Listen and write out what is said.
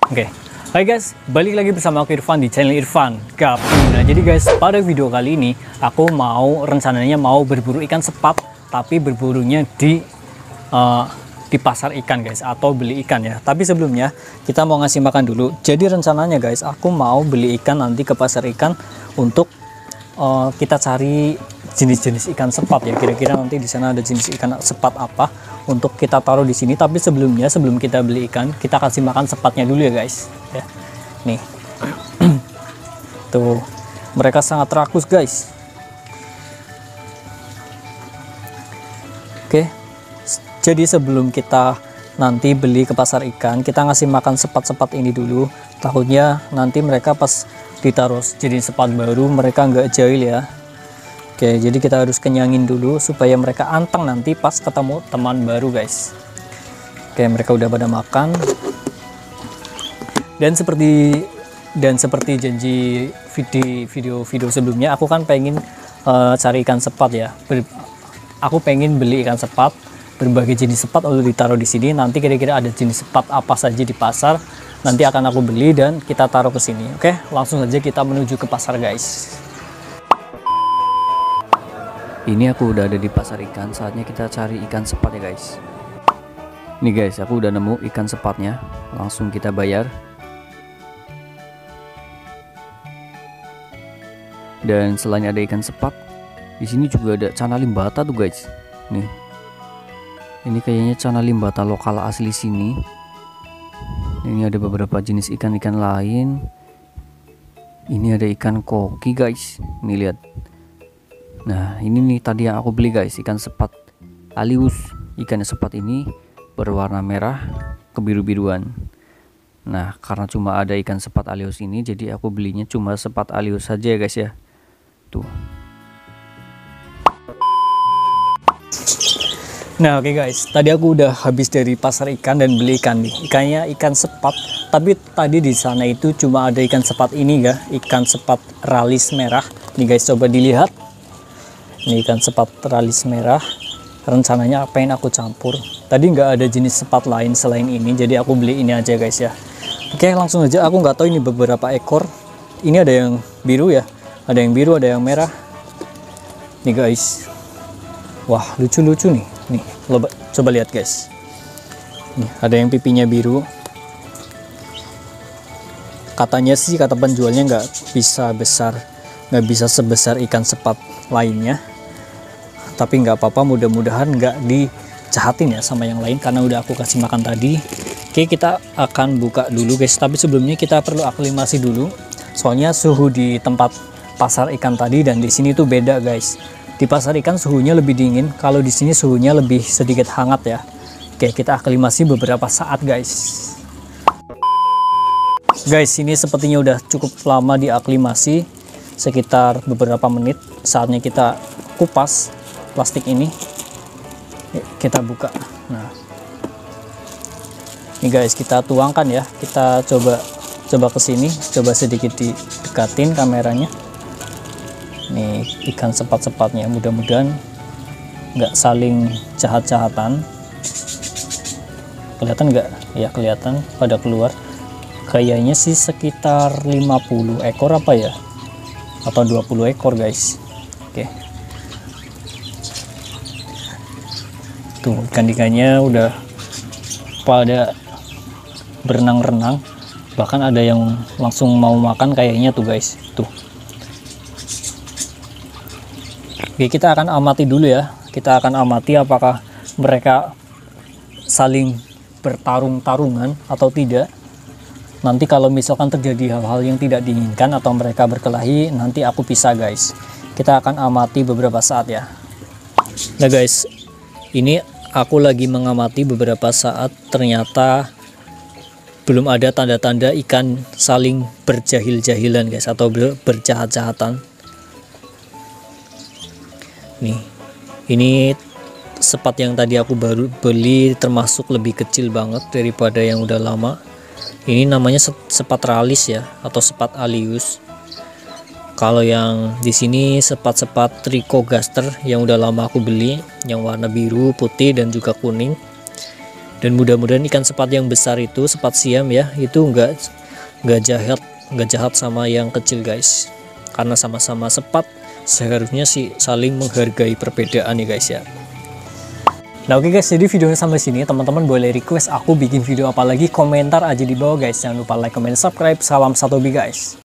Oke, hai guys, balik lagi bersama aku Irfan di channel Irfan Gapi. Nah jadi guys, pada video kali ini aku rencananya mau berburu ikan sepat, tapi berburunya di pasar ikan guys, atau beli ikan ya. Tapi sebelumnya kita mau ngasih makan dulu. Jadi rencananya guys, aku mau beli ikan nanti ke pasar ikan untuk kita cari jenis-jenis ikan sepat ya. Kira-kira nanti di sana ada jenis ikan sepat apa untuk kita taruh di sini. Tapi sebelum kita beli ikan, kita kasih makan sepatnya dulu ya guys. Ya. Nih, tuh mereka sangat rakus guys. Oke, jadi sebelum kita nanti beli ke pasar ikan, kita ngasih makan sepat-sepat ini dulu. Takutnya nanti mereka pas ditaruh jadi sepat baru mereka nggak jahil ya. Oke, jadi kita harus kenyangin dulu supaya mereka anteng nanti pas ketemu teman baru guys. Oke, mereka udah pada makan. Dan seperti janji video sebelumnya, aku kan pengen cari ikan sepat ya. Aku pengen beli ikan sepat, berbagai jenis sepat untuk ditaruh di sini. Nanti kira-kira ada jenis sepat apa saja di pasar, nanti akan aku beli dan kita taruh ke sini. Oke, langsung saja kita menuju ke pasar guys. Ini aku udah ada di pasar ikan, saatnya kita cari ikan sepat ya guys. Nih guys, aku udah nemu ikan sepatnya, langsung kita bayar. Dan selain ada ikan sepat, di sini juga ada cana limbata tuh guys. Nih, ini kayaknya cana limbata lokal asli sini. Ini ada beberapa jenis ikan-ikan lain. Ini ada ikan koki guys, nih lihat. Nah ini nih tadi yang aku beli guys, ikan sepat alius. Ikan sepat ini berwarna merah kebiru-biruan. Nah karena cuma ada ikan sepat alius ini, jadi aku belinya cuma sepat alius saja ya guys ya. Tuh. Nah oke guys, tadi aku udah habis dari pasar ikan dan beli ikan nih. Ikannya ikan sepat, tapi tadi di sana itu cuma ada ikan sepat ini ya, ikan sepat ralis merah. Nih guys, coba dilihat. Ini ikan sepat ralis merah. Rencananya pengen aku campur. Tadi nggak ada jenis sepat lain selain ini, jadi aku beli ini aja guys ya. Oke, langsung aja. Aku nggak tahu ini beberapa ekor. Ini ada yang biru ya, ada yang biru, ada yang merah. Nih guys, wah lucu-lucu nih. Nih, coba lihat guys. Nih, ada yang pipinya biru. Katanya sih, kata penjualnya nggak bisa sebesar ikan sepat lainnya. Tapi nggak apa-apa, mudah-mudahan nggak dijahatin ya sama yang lain karena udah aku kasih makan tadi. Oke, kita akan buka dulu guys. Tapi sebelumnya kita perlu aklimasi dulu. Soalnya suhu di tempat pasar ikan tadi dan di sini tuh beda guys. Di pasar ikan suhunya lebih dingin, kalau di sini suhunya lebih sedikit hangat ya. Oke, kita aklimasi beberapa saat guys. Guys, ini sepertinya udah cukup lama diaklimasi, sekitar beberapa menit. Saatnya kita kupas plastik ini. Kita buka. Nah, ini guys, kita tuangkan ya. Kita coba ke sini, coba sedikit didekatin kameranya. Nih ikan sepat-sepatnya, mudah-mudahan nggak saling jahat-jahatan. Kelihatan nggak? Ya kelihatan pada keluar. Kayaknya sih sekitar 50 ekor apa ya, atau 20 ekor guys. Oke, tuh ikan-ikannya udah pada berenang-renang, bahkan ada yang langsung mau makan kayaknya tuh guys. Tuh. Oke, kita akan amati dulu ya. Kita akan amati apakah mereka saling bertarung-tarungan atau tidak. Nanti kalau misalkan terjadi hal-hal yang tidak diinginkan atau mereka berkelahi, nanti aku pisah guys. Kita akan amati beberapa saat ya. Nah guys, ini aku lagi mengamati beberapa saat, ternyata belum ada tanda-tanda ikan saling berjahil-jahilan guys, atau berjahat-jahatan. Nih, ini sepat yang tadi aku baru beli termasuk lebih kecil banget daripada yang udah lama. Ini namanya sepat ralis ya, atau sepat alius. Kalau yang di sini sepat-sepat trichogaster yang udah lama aku beli, yang warna biru, putih dan juga kuning. Dan mudah-mudahan ikan sepat yang besar itu, sepat siam ya, itu nggak jahat sama yang kecil guys, karena sama-sama sepat seharusnya sih saling menghargai perbedaan ya guys ya. Nah oke guys, jadi videonya sampai sini. Teman-teman boleh request aku bikin video apa lagi, komentar aja di bawah guys. Jangan lupa like, comment, subscribe. Salam satu hobi guys.